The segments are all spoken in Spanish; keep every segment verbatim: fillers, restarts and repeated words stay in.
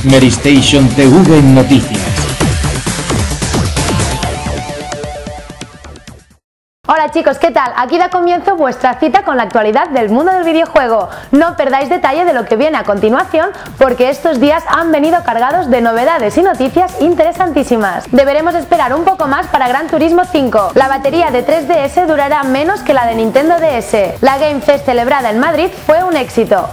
Meristation T V en Noticias. Hola chicos, ¿qué tal? Aquí da comienzo vuestra cita con la actualidad del mundo del videojuego. No perdáis detalle de lo que viene a continuación, porque estos días han venido cargados de novedades y noticias interesantísimas. Deberemos esperar un poco más para Gran Turismo cinco. La batería de tres D S durará menos que la de Nintendo D S. La Game Fest celebrada en Madrid fue un éxito.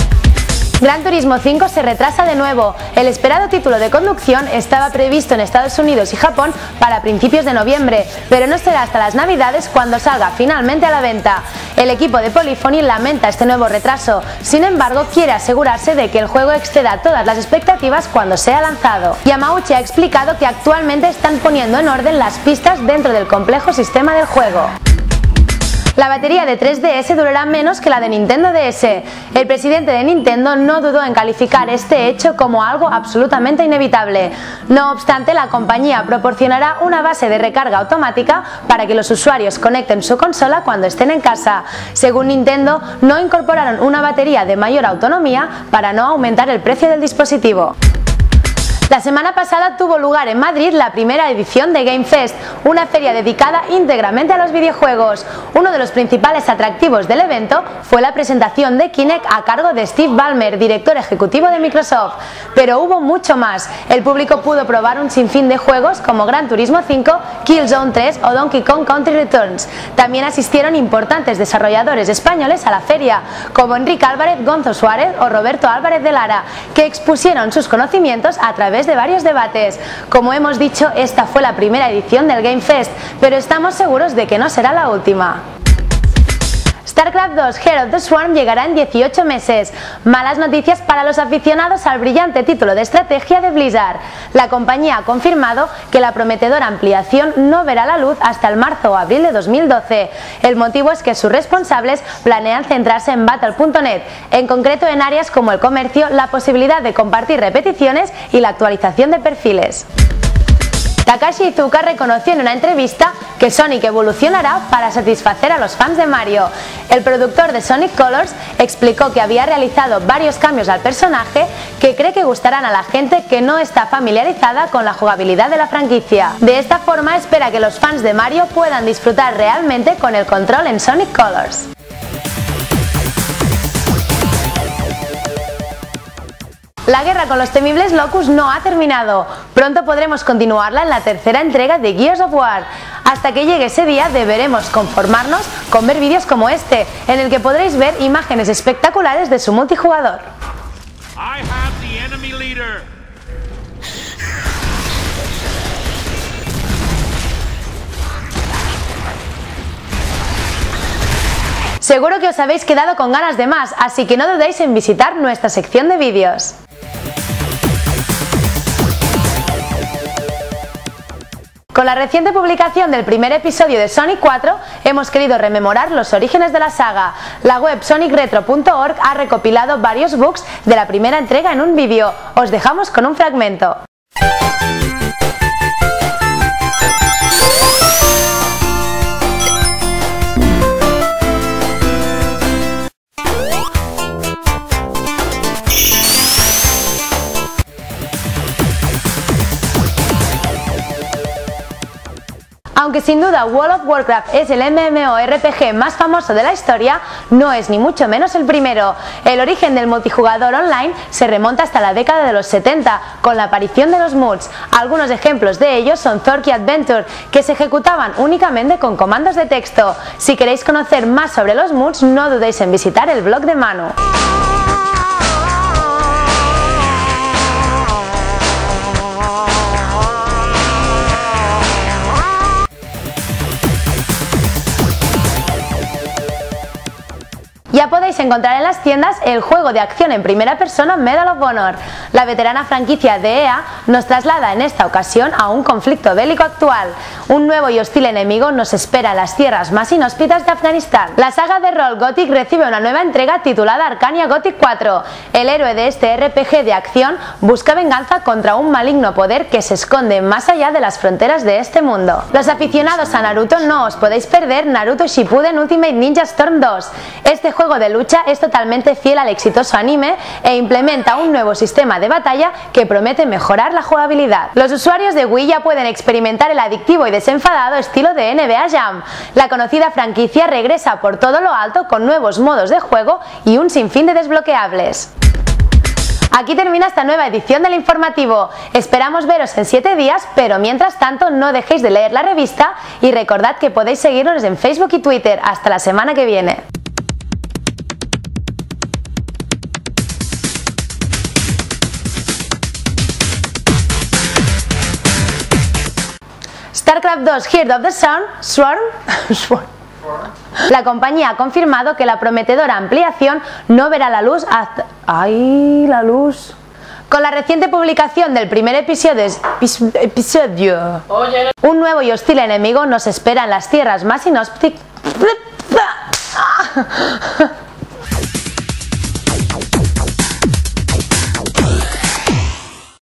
Gran Turismo cinco se retrasa de nuevo. El esperado título de conducción estaba previsto en Estados Unidos y Japón para principios de noviembre, pero no será hasta las Navidades cuando salga finalmente a la venta. El equipo de Polyphony lamenta este nuevo retraso, sin embargo quiere asegurarse de que el juego exceda todas las expectativas cuando sea lanzado. Yamauchi ha explicado que actualmente están poniendo en orden las pistas dentro del complejo sistema del juego. La batería de tres D S durará menos que la de Nintendo D S. El presidente de Nintendo no dudó en calificar este hecho como algo absolutamente inevitable. No obstante, la compañía proporcionará una base de recarga automática para que los usuarios conecten su consola cuando estén en casa. Según Nintendo, no incorporaron una batería de mayor autonomía para no aumentar el precio del dispositivo. La semana pasada tuvo lugar en Madrid la primera edición de Game Fest, una feria dedicada íntegramente a los videojuegos. Uno de los principales atractivos del evento fue la presentación de Kinect a cargo de Steve Ballmer, director ejecutivo de Microsoft. Pero hubo mucho más. El público pudo probar un sinfín de juegos como Gran Turismo cinco, Killzone tres o Donkey Kong Country Returns. También asistieron importantes desarrolladores españoles a la feria, como Enrique Álvarez, Gonzo Suárez o Roberto Álvarez de Lara, que expusieron sus conocimientos a través de varios debates. Como hemos dicho, esta fue la primera edición del Game Fest, pero estamos seguros de que no será la última. StarCraft dos Heart of the Swarm llegará en dieciocho meses. Malas noticias para los aficionados al brillante título de estrategia de Blizzard. La compañía ha confirmado que la prometedora ampliación no verá la luz hasta el marzo o abril de dos mil doce. El motivo es que sus responsables planean centrarse en Battle punto net, en concreto en áreas como el comercio, la posibilidad de compartir repeticiones y la actualización de perfiles. Takashi Iizuka reconoció en una entrevista que Sonic evolucionará para satisfacer a los fans de Mario. El productor de Sonic Colors explicó que había realizado varios cambios al personaje que cree que gustarán a la gente que no está familiarizada con la jugabilidad de la franquicia. De esta forma espera que los fans de Mario puedan disfrutar realmente con el control en Sonic Colors. La guerra con los temibles Locust no ha terminado. Pronto podremos continuarla en la tercera entrega de Gears of War. Hasta que llegue ese día deberemos conformarnos con ver vídeos como este, en el que podréis ver imágenes espectaculares de su multijugador. I have the enemy leader. Seguro que os habéis quedado con ganas de más, así que no dudéis en visitar nuestra sección de vídeos. Con la reciente publicación del primer episodio de Sonic cuatro, hemos querido rememorar los orígenes de la saga. La web Sonic Retro punto org ha recopilado varios bugs de la primera entrega en un vídeo. Os dejamos con un fragmento. Aunque sin duda World of Warcraft es el MMORPG más famoso de la historia, no es ni mucho menos el primero. El origen del multijugador online se remonta hasta la década de los setenta, con la aparición de los mods. Algunos ejemplos de ellos son Zorky Adventure, que se ejecutaban únicamente con comandos de texto. Si queréis conocer más sobre los mods, no dudéis en visitar el blog de Manu. Ya podéis encontrar en las tiendas el juego de acción en primera persona Medal of Honor. La veterana franquicia de E A nos traslada en esta ocasión a un conflicto bélico actual. Un nuevo y hostil enemigo nos espera en las tierras más inhóspitas de Afganistán. La saga de rol Gothic recibe una nueva entrega titulada Arcania Gothic cuatro. El héroe de este R P G de acción busca venganza contra un maligno poder que se esconde más allá de las fronteras de este mundo. Los aficionados a Naruto no os podéis perder Naruto Shippuden Ultimate Ninja Storm dos. Este juego de lucha es totalmente fiel al exitoso anime e implementa un nuevo sistema de batalla que promete mejorar la jugabilidad. Los usuarios de Wii ya pueden experimentar el adictivo y desenfadado estilo de N B A Jam. La conocida franquicia regresa por todo lo alto con nuevos modos de juego y un sinfín de desbloqueables. Aquí termina esta nueva edición del informativo. Esperamos veros en siete días, pero mientras tanto no dejéis de leer la revista y recordad que podéis seguirnos en Facebook y Twitter. Hasta la semana que viene. StarCraft dos Heart of the Sun, Swarm, Swarm. La compañía ha confirmado que la prometedora ampliación no verá la luz hasta... ¡Ay, la luz! Con la reciente publicación del primer episodio, episodio un nuevo y hostil enemigo nos espera en las tierras más inhóspitas.